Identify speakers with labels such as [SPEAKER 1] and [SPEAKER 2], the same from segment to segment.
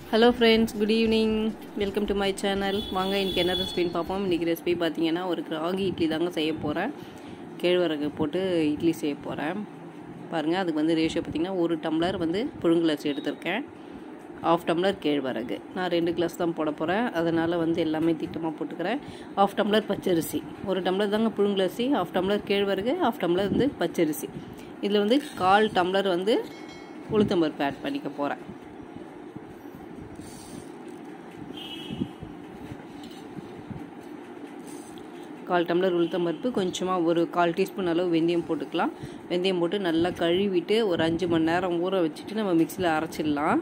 [SPEAKER 1] Hello friends, good evening. Welcome to my channel. வாங்க இன்னைக்கு என்ன ரெசிபின்னு பார்ப்போம். இன்னைக்கு ரெசிபி பார்த்தீங்கன்னா ஒரு ராகி இட்லி தாங்க செய்ய போகிறேன். கேழ்வரகு போட்டு இட்லி செய்ய போகிறேன். பாருங்கள், அதுக்கு வந்து ரேஷியோ பார்த்தீங்கன்னா 1 டம்ளர் வந்து புழுங்கலரிசி எடுத்திருக்கேன், 1/2 டம்ளர் கேழ்வரகு. நான் 2 கிளாஸ் தான் போட போகிறேன், அதனால் வந்து எல்லாமே திட்டமாக போட்டுக்கிறேன். 1/2 டம்ளர் பச்சரிசி, 1 டம்ளர் தாங்க புழுங்கலரிசி, 1/2 டம்ளர் கேழ்வரகு, 1/2 டம்ளர் வந்து பச்சரிசி. இதில் வந்து 1/4 டம்ளர் வந்து உளுத்தம்பருப்பு ஆட் பண்ணிக்க போகிறேன். கால் டம்ளர் உளுத்தம்பருப்பு, கொஞ்சமாக ஒரு 1/4 டீஸ்பூன் அளவு வெந்தயம் போட்டுக்கலாம். வெந்தயம் போட்டு நல்லா கழுவிட்டு ஒரு 5 மணி நேரம் ஊற வச்சுட்டு நம்ம மிக்சியில் அரைச்சிடலாம்.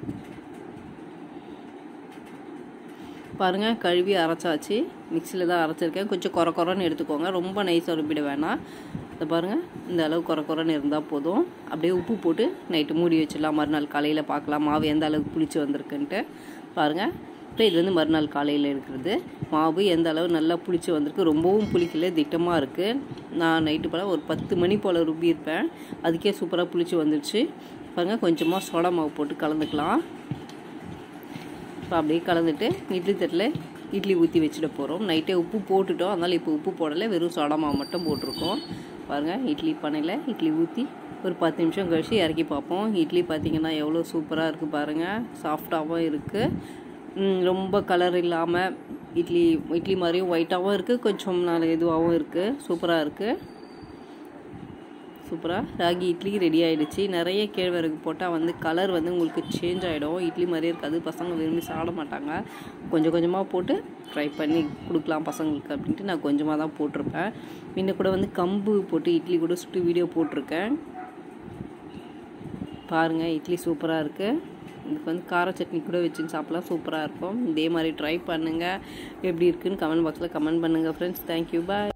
[SPEAKER 1] பாருங்கள், கழுவி அரைச்சாச்சு. மிக்சியில் தான் அரைச்சிருக்கேன். கொஞ்சம் குறன்னு எடுத்துக்கோங்க, ரொம்ப நைஸாக ருப்பிட வேணாம். இதை பாருங்கள், இந்த அளவு குறன்னு இருந்தால் போதும். அப்படியே உப்பு போட்டு நைட்டு மூடி வச்சிடலாம். மறுநாள் காலையில் பார்க்கலாம் மாவு எந்த அளவுக்கு புளிச்சு வந்திருக்குன்ட்டு. பாருங்கள், இப்போ இது வந்து மறுநாள் காலையில் இருக்கிறது. மாவு எந்த அளவு நல்லா புளிச்சு வந்திருக்கு, ரொம்பவும் புளிக்கல, திட்டமாக இருக்குது. நான் நைட்டு போல் ஒரு 10 மணி போல் ருப்பியிருப்பேன், அதுக்கே சூப்பராக புளிச்சு வந்துடுச்சு. பாருங்கள், கொஞ்சமாக சோடா மாவு போட்டு கலந்துக்கலாம். இப்போ அப்படியே கலந்துட்டு இட்லி தட்டில் இட்லி ஊற்றி வச்சுட போகிறோம். நைட்டே உப்பு போட்டுட்டோம், அதனால் இப்போ உப்பு போடலை, வெறும் சோடா மாவு மட்டும் போட்டிருக்கோம். பாருங்கள், இட்லி பானையில் இட்லி ஊற்றி ஒரு 10 நிமிஷம் கழிச்சு இறக்கி பார்ப்போம். இட்லி பார்த்திங்கன்னா எவ்வளோ சூப்பராக இருக்குது பாருங்கள், சாஃப்டாகவும் இருக்குது, ரொம்ப கலர் இல்லாமல் இட்லி மாதிரியும் ஒயிட்டாகவும் இருக்குது, கொஞ்சம் இதுவாகவும் இருக்குது. சூப்பராக இருக்குது. சூப்பராக ராகி இட்லி ரெடி ஆகிடுச்சு. நிறைய கேழ்வரகு போட்டால் வந்து கலர் வந்து உங்களுக்கு சேஞ்ச் ஆகிடும், இட்லி மாதிரியே இருக்காது, பசங்க விரும்பி சாப்பிட மாட்டாங்க. கொஞ்சம் கொஞ்சமாக போட்டு ட்ரை பண்ணி கொடுக்கலாம் பசங்களுக்கு அப்படின்ட்டு நான் கொஞ்சமாக தான் போட்டிருப்பேன். முன்ன கூட வந்து கம்பு போட்டு இட்லி கூட சுட்டு வீடியோ போட்டிருக்கேன். பாருங்கள், இட்லி சூப்பராக இருக்குது. இதுக்கு வந்து கார சட்னி கூட வச்சுன்னு சாப்பிட்லாம், சூப்பராக இருக்கும். இதே மாதிரி ட்ரை பண்ணுங்கள். எப்படி இருக்குன்னு கமெண்ட் பாக்ஸில் கமெண்ட் பண்ணுங்கள் ஃப்ரெண்ட்ஸ். தேங்க்யூ, பாய்.